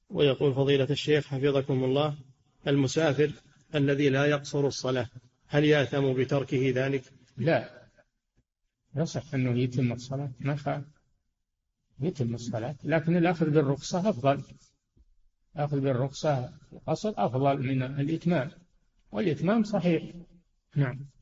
ويقول فضيلة الشيخ حفظكم الله: المسافر الذي لا يقصر الصلاة هل يأثم بتركه ذلك؟ لا، يصح أنه يتم الصلاة، ما خالف يتم الصلاة، لكن الأخذ بالرخصة أفضل. أخذ بالرخصة القصر أفضل من الإتمام، والإتمام صحيح. نعم.